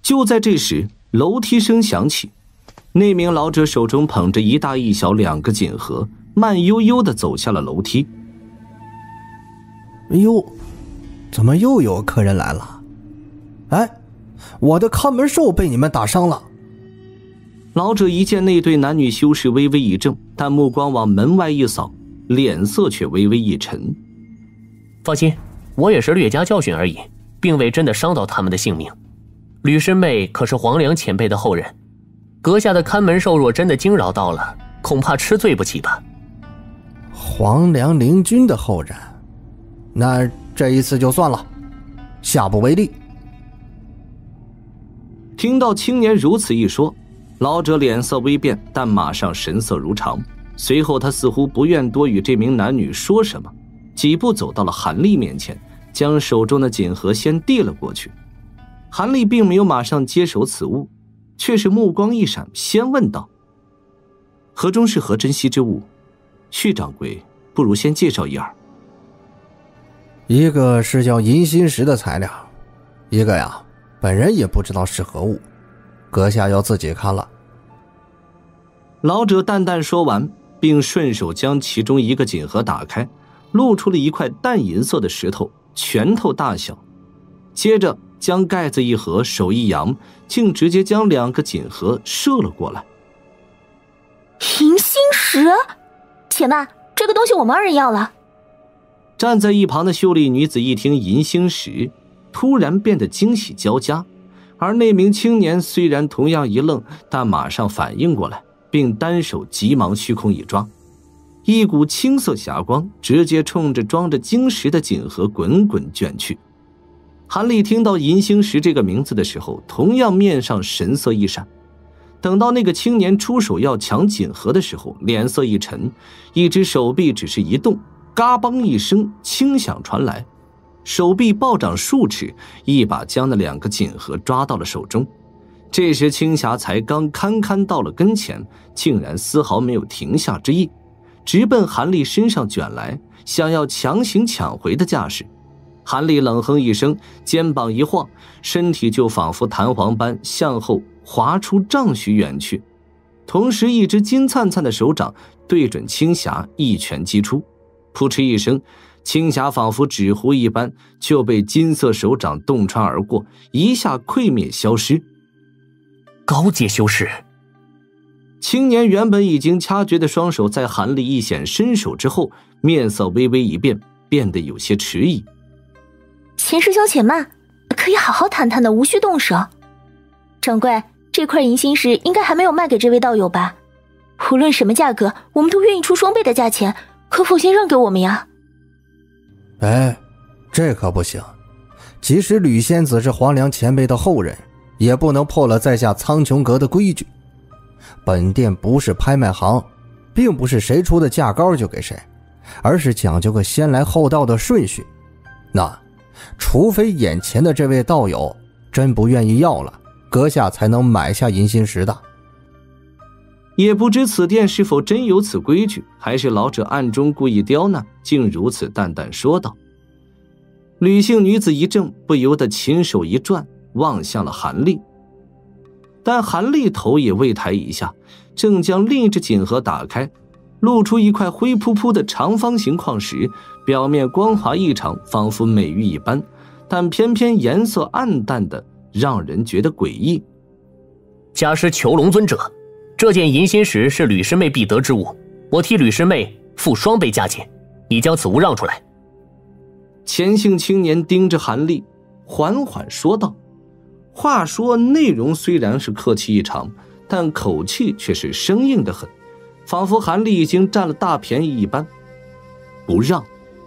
就在这时，楼梯声响起，那名老者手中捧着一大一小2个锦盒，慢悠悠地走下了楼梯。 哎呦，怎么又有客人来了？哎，我的看门兽被你们打伤了。 老者一见那对男女修士，微微一怔，但目光往门外一扫，脸色却微微一沉。 放心，我也是略加教训而已，并未真的伤到他们的性命。吕师妹可是黄良前辈的后人，阁下的看门兽若真的惊扰到了，恐怕吃罪不起吧。 黄良灵君的后人，那这一次就算了，下不为例。 听到青年如此一说，老者脸色微变，但马上神色如常。随后他似乎不愿多与这名男女说什么，几步走到了韩立面前，将手中的锦盒先递了过去。韩立并没有马上接手此物，却是目光一闪，先问道：盒中是何珍稀之物？旭掌柜不如先介绍一二。 一个是叫银心石的材料，一个呀，本人也不知道是何物，阁下要自己看了。 老者淡淡说完，并顺手将其中一个锦盒打开，露出了一块淡银色的石头，拳头大小。接着将盖子一合，手一扬，竟直接将2个锦盒射了过来。 银心石，且慢，这个东西我们2人要了。 站在一旁的秀丽女子一听银星石，突然变得惊喜交加，而那名青年虽然同样一愣，但马上反应过来，并单手急忙虚空一抓，一股青色霞光直接冲着装着晶石的锦盒滚滚卷去。韩立听到银星石这个名字的时候，同样面上神色一闪，等到那个青年出手要抢锦盒的时候，脸色一沉，一只手臂只是一动，嘎嘣一声轻响传来，手臂暴涨数尺，一把将那2个锦盒抓到了手中。这时青霞才刚堪堪到了跟前，竟然丝毫没有停下之意，直奔韩立身上卷来，想要强行抢回的架势。韩立冷哼一声，肩膀一晃，身体就仿佛弹簧般向后滑出丈许远去，同时一只金灿灿的手掌对准青霞一拳击出，扑哧一声，青霞仿佛纸糊一般就被金色手掌洞穿而过，一下溃灭消失。 高阶修士。 青年原本已经掐诀的双手在韩立一显身手之后，面色微微一变，变得有些迟疑。 钱师兄且慢，可以好好谈谈的，无需动手。掌柜，这块银心石应该还没有卖给这位道友吧？无论什么价格，我们都愿意出双倍的价钱，可否先让给我们呀？ 哎，这可不行，即使吕仙子是黄良前辈的后人，也不能破了在下苍穹阁的规矩。本店不是拍卖行，并不是谁出的价高就给谁，而是讲究个先来后到的顺序。那除非眼前的这位道友真不愿意要了，阁下才能买下银心石的。 也不知此店是否真有此规矩，还是老者暗中故意刁难，竟如此淡淡说道。吕姓女子一怔，不由得琴手一转，望向了韩立。但韩立头也未抬一下，正将另一只锦盒打开，露出一块灰扑扑的长方形矿石，表面光滑异常，仿佛美玉一般，但偏偏颜色暗淡的让人觉得诡异。 家师求龙尊者，这件银心石是吕师妹必得之物，我替吕师妹付双倍价钱，你将此物让出来。 钱姓青年盯着韩立，缓缓说道。话说内容虽然是客气异常，但口气却是生硬得很，仿佛韩立已经占了大便宜一般。不让。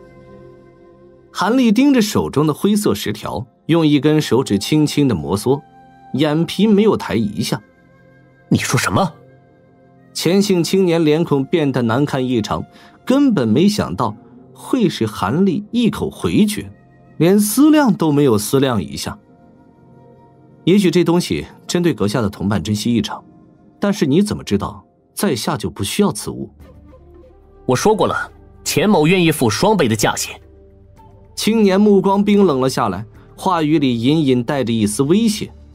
韩立盯着手中的灰色石条，用一根手指轻轻地摩挲，眼皮没有抬一下。 你说什么？ 钱姓青年脸孔变得难看异常，根本没想到会是韩立一口回绝，连思量都没有思量一下。也许这东西针对阁下的同伴珍惜异常，但是你怎么知道在下就不需要此物？ 我说过了，钱某愿意付双倍的价钱。 青年目光冰冷了下来，话语里隐隐带着一丝威胁。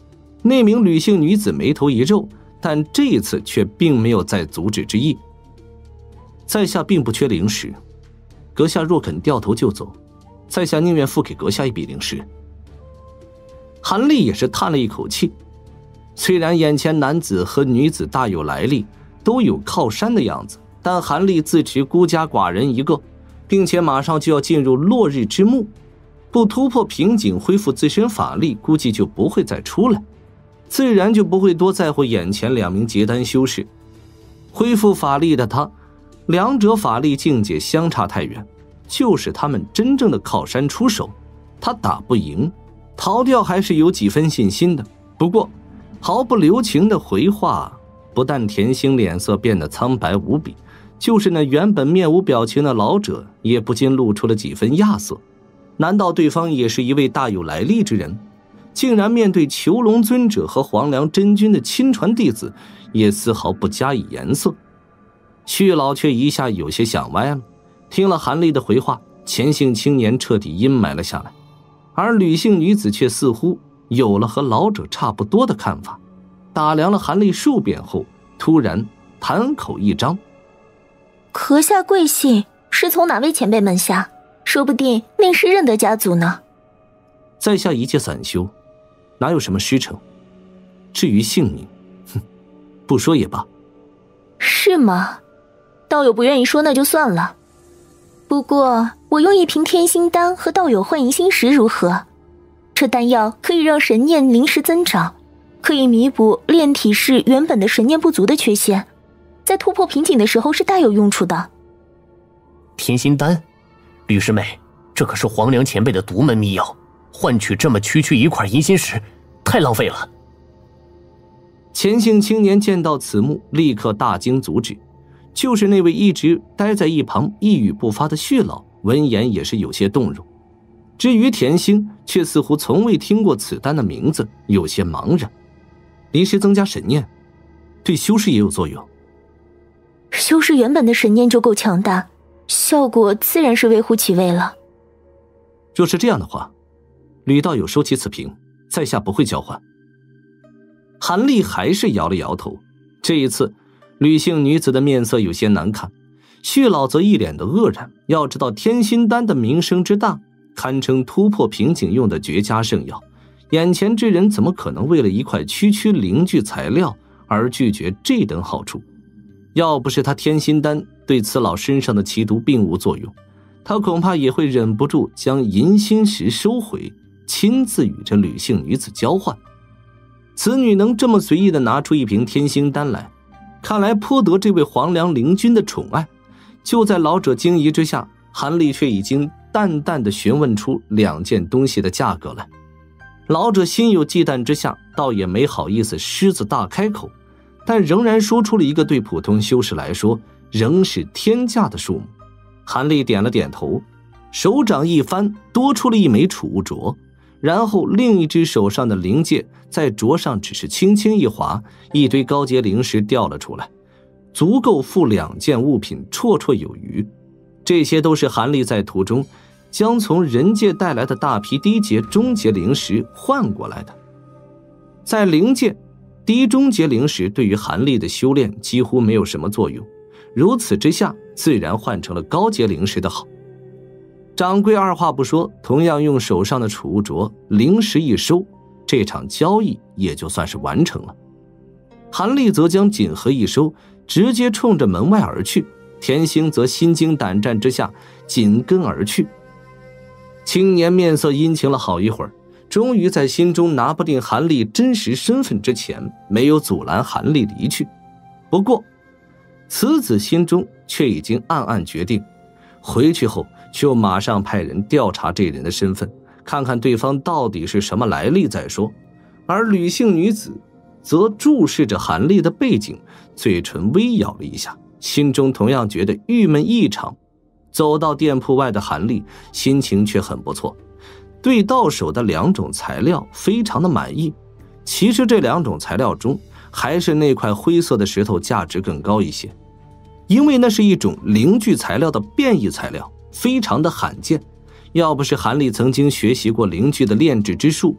那名吕姓女子眉头一皱，但这一次却并没有再阻止之意。在下并不缺灵石，阁下若肯掉头就走，在下宁愿付给阁下一笔灵石。韩立也是叹了一口气，虽然眼前男子和女子大有来历，都有靠山的样子，但韩立自持孤家寡人一个，并且马上就要进入落日之幕，不突破瓶颈恢复自身法力，估计就不会再出来，自然就不会多在乎眼前2名结丹修士。恢复法力的他，两者法力境界相差太远，就是他们真正的靠山出手，他打不赢，逃掉还是有几分信心的。不过毫不留情的回话，不但田心脸色变得苍白无比，就是那原本面无表情的老者也不禁露出了几分亚色。难道对方也是一位大有来历之人？竟然面对囚龙尊者和黄梁真君的亲传弟子，也丝毫不加以颜色。旭老却一下有些想歪了，听了韩立的回话，钱姓青年彻底阴霾了下来，而吕姓女子却似乎有了和老者差不多的看法，打量了韩立数遍后，突然谈口一张： 阁下贵姓？是从哪位前辈门下？说不定令师认得家族呢。 在下一介散修，哪有什么师承？至于姓名，不说也罢。 是吗？道友不愿意说那就算了。不过我用一瓶天心丹和道友换银心石如何？这丹药可以让神念临时增长，可以弥补炼体士原本的神念不足的缺陷，在突破瓶颈的时候是大有用处的。 天心丹，吕师妹，这可是黄梁前辈的独门秘药，换取这么区一块银心石，太浪费了。 钱姓青年见到此幕，立刻大惊阻止。就是那位一直待在一旁一语不发的旭老，闻言也是有些动容。至于田心，却似乎从未听过此丹的名字，有些茫然。临时增加神念，对修士也有作用。 修士原本的神念就够强大，效果自然是微乎其微了。 若是这样的话，吕道友收起此瓶，在下不会交换。韩立还是摇了摇头，这一次吕姓女子的面色有些难看，旭老则一脸的愕然。要知道天心丹的名声之大，堪称突破瓶颈用的绝佳圣药，眼前之人怎么可能为了一块区灵具材料而拒绝这等好处？要不是他天心丹对此老身上的奇毒并无作用，他恐怕也会忍不住将银心石收回，亲自与这吕姓女子交换。此女能这么随意地拿出一瓶天心丹来，看来颇得这位黄梁灵君的宠爱。就在老者惊疑之下，韩立却已经淡淡地询问出2件东西的价格来。老者心有忌惮之下，倒也没好意思狮子大开口，但仍然说出了一个对普通修士来说仍是天价的数目。韩立点了点头，手掌一翻，多出了一枚储物镯，然后另一只手上的灵戒在镯上只是轻轻一划，一堆高阶灵石掉了出来，足够付2件物品绰绰有余。这些都是韩立在途中将从人界带来的大批低阶中阶灵石换过来的。在灵界，低中阶灵石对于韩立的修炼几乎没有什么作用，如此之下自然换成了高阶灵石的好。掌柜二话不说，同样用手上的储物镯灵石一收，这场交易也就算是完成了。韩立则将锦盒一收，直接冲着门外而去，田星则心惊胆战之下紧跟而去。青年面色阴晴了好一会儿，终于在心中拿不定韩立真实身份之前，没有阻拦韩立离去。不过此子心中却已经暗暗决定，回去后就马上派人调查这人的身份，看看对方到底是什么来历再说。而吕姓女子则注视着韩立的背景，嘴唇微咬了一下，心中同样觉得郁闷异常。走到店铺外的韩立心情却很不错，对到手的2种材料非常的满意。其实这2种材料中，还是那块灰色的石头价值更高一些，因为那是一种灵具材料的变异材料，非常的罕见。要不是韩立曾经学习过灵具的炼制之术，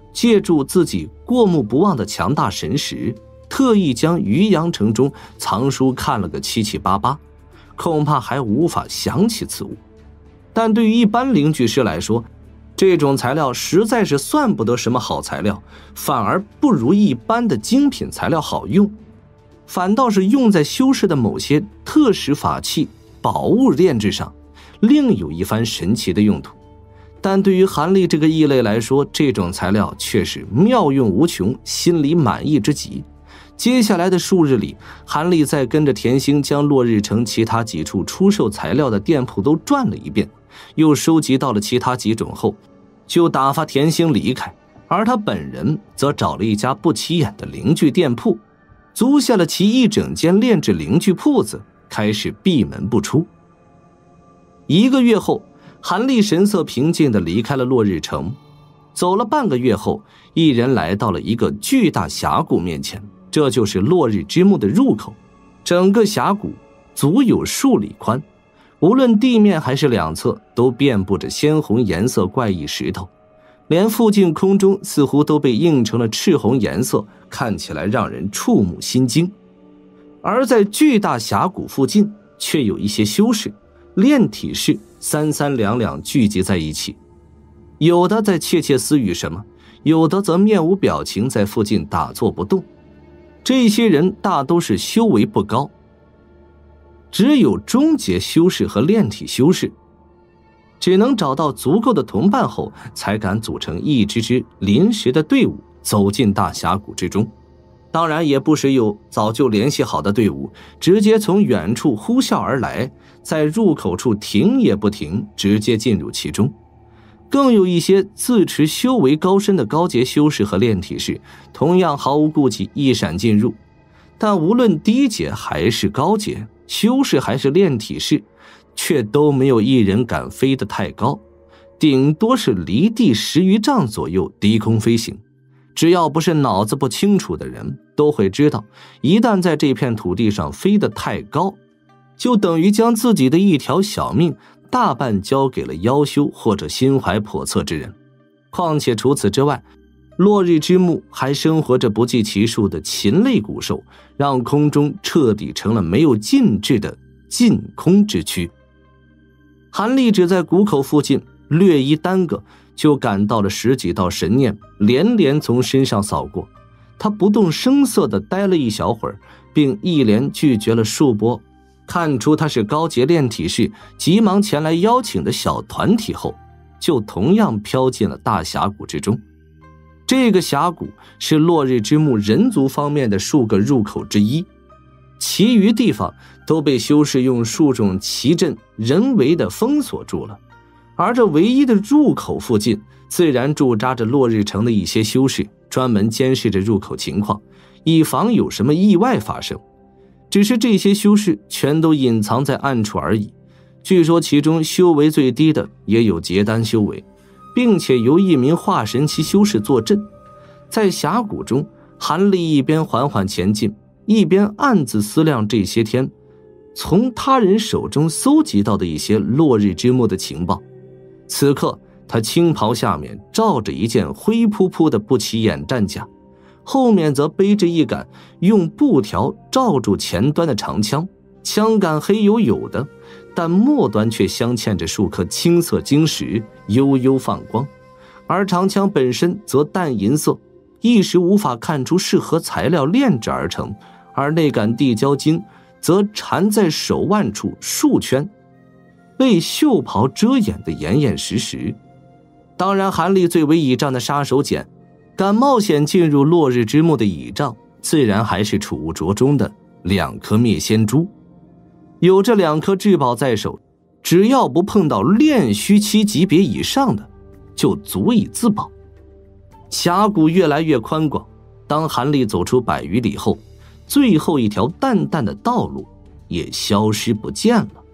借助自己过目不忘的强大神识，特意将渔阳城中藏书看了个七七八八，恐怕还无法想起此物。但对于一般灵具师来说，这种材料实在是算不得什么好材料，反而不如一般的精品材料好用，反倒是用在修士的某些特使法器、宝物炼制上，另有一番神奇的用途。但对于韩立这个异类来说，这种材料却是妙用无穷，心里满意之极。接下来的数日里，韩立再跟着田兴将落日城其他几处出售材料的店铺都转了一遍，又收集到了其他几种后，就打发田兴离开，而他本人则找了一家不起眼的灵具店铺，租下了其一整间炼制灵具铺子，开始闭门不出。1个月后，韩立神色平静地离开了落日城。走了半个月后，一人来到了一个巨大峡谷面前，这就是落日之墓的入口。整个峡谷足有数里宽，无论地面还是两侧都遍布着鲜红颜色怪异石头，连附近空中似乎都被映成了赤红颜色，看起来让人触目心惊。而在巨大峡谷附近，却有一些修士、炼体士三三两两聚集在一起，有的在窃窃私语什么，有的则面无表情在附近打坐不动。这些人大都是修为不高，只有中阶修士和炼体修士，只能找到足够的同伴后，才敢组成一支临时的队伍走进大峡谷之中。当然也不时有早就联系好的队伍直接从远处呼啸而来，在入口处停也不停，直接进入其中。更有一些自持修为高深的高阶修士和炼体士，同样毫无顾忌一闪进入。但无论低阶还是高阶，修士还是炼体士，却都没有一人敢飞得太高，顶多是离地10余丈左右低空飞行。只要不是脑子不清楚的人，都会知道，一旦在这片土地上飞得太高，就等于将自己的一条小命大半交给了夭寿或者心怀叵测之人。况且除此之外，落日之墓还生活着不计其数的禽类古兽，让空中彻底成了没有禁制的禁空之区。韩立只在谷口附近略一耽搁，就感到了10几道神念连连从身上扫过。他不动声色地待了一小会儿，并一连拒绝了数波看出他是高阶炼体士急忙前来邀请的小团体后，就同样飘进了大峡谷之中。这个峡谷是落日之墓人族方面的数个入口之一，其余地方都被修士用数种奇阵人为的封锁住了。而这唯一的入口附近，自然驻扎着落日城的一些修士，专门监视着入口情况，以防有什么意外发生。只是这些修士全都隐藏在暗处而已。据说其中修为最低的也有结丹修为，并且由一名化神期修士坐镇。在峡谷中，韩立一边缓缓前进，一边暗自思量这些天从他人手中搜集到的一些落日之墓的情报。此刻他青袍下面罩着一件灰扑扑的不起眼战甲，后面则背着一杆用布条罩住前端的长枪，枪杆黑黝黝的，但末端却镶嵌着数颗青色晶石，悠悠放光。而长枪本身则淡银色，一时无法看出是何材料炼制而成，而那杆地胶晶则缠在手腕处数圈，被袖袍遮掩得严严实实。当然韩立最为倚仗的杀手锏，敢冒险进入落日之墓的倚仗，自然还是储物着中的2颗灭仙珠。有这2颗至宝在手，只要不碰到炼虚期级别以上的，就足以自保。峡谷越来越宽广，当韩立走出100余里后，最后一条淡淡的道路也消失不见了。